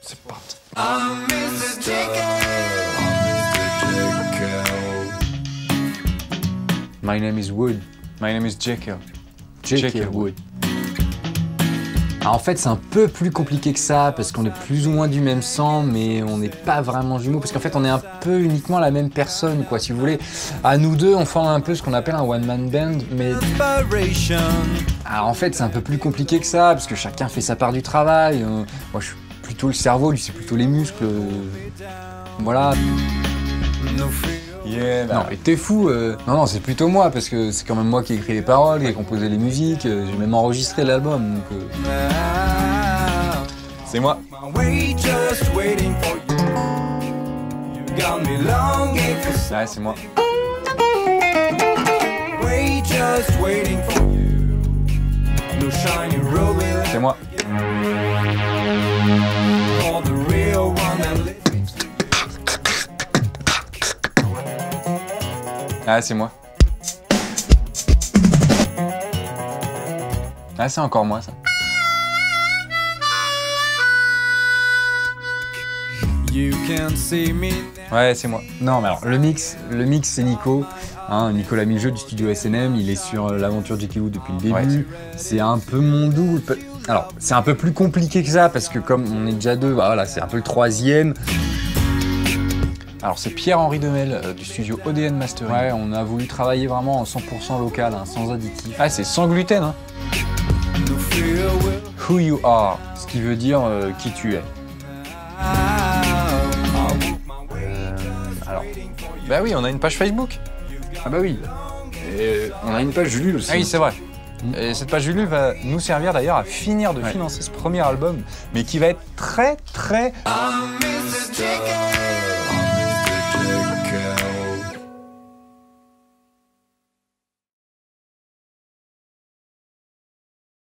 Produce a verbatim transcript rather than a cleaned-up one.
C'est parti. My name is Wood. My name is Jekyll. Jekyll Wood. Alors en fait, c'est un peu plus compliqué que ça, parce qu'on est plus ou moins du même sang, mais on n'est pas vraiment jumeaux, parce qu'en fait, on est un peu uniquement la même personne, quoi, si vous voulez. À nous deux, on forme un peu ce qu'on appelle un one-man band, mais... Alors en fait, c'est un peu plus compliqué que ça, parce que chacun fait sa part du travail. Euh, moi, je suis plutôt le cerveau, lui, c'est plutôt les muscles. Euh, voilà. Yeah, bah. Non, mais t'es fou. Euh... Non, non, c'est plutôt moi, parce que c'est quand même moi qui ai écrit les paroles, qui ai composé les musiques, euh, j'ai même enregistré l'album, donc... Euh... C'est moi. Ouais, c'est moi. C'est moi. Ah, c'est moi. Ah, c'est encore moi, ça. Ouais, c'est moi. Non, mais alors, le mix, le mix c'est Nico. Hein, Nicolas Milgeux du studio S N M, il est sur l'aventure Jekyll Wood depuis le début. Ouais. C'est un peu mon double. Alors, c'est un peu plus compliqué que ça, parce que comme on est déjà deux, bah, voilà, c'est un peu le troisième. Alors c'est Pierre-Henri Demel euh, du studio O D N Mastering. Ouais, on a voulu travailler vraiment en cent pour cent local, hein, sans additifs. Ah, c'est sans gluten, hein. Who you are, ce qui veut dire euh, qui tu es. Euh, alors, bah oui, on a une page Facebook. Ah bah oui. Et on a une page Ulule aussi. Ah oui, c'est vrai. Et cette page Ulule va nous servir d'ailleurs à finir de ouais. financer ce premier album, mais qui va être très très...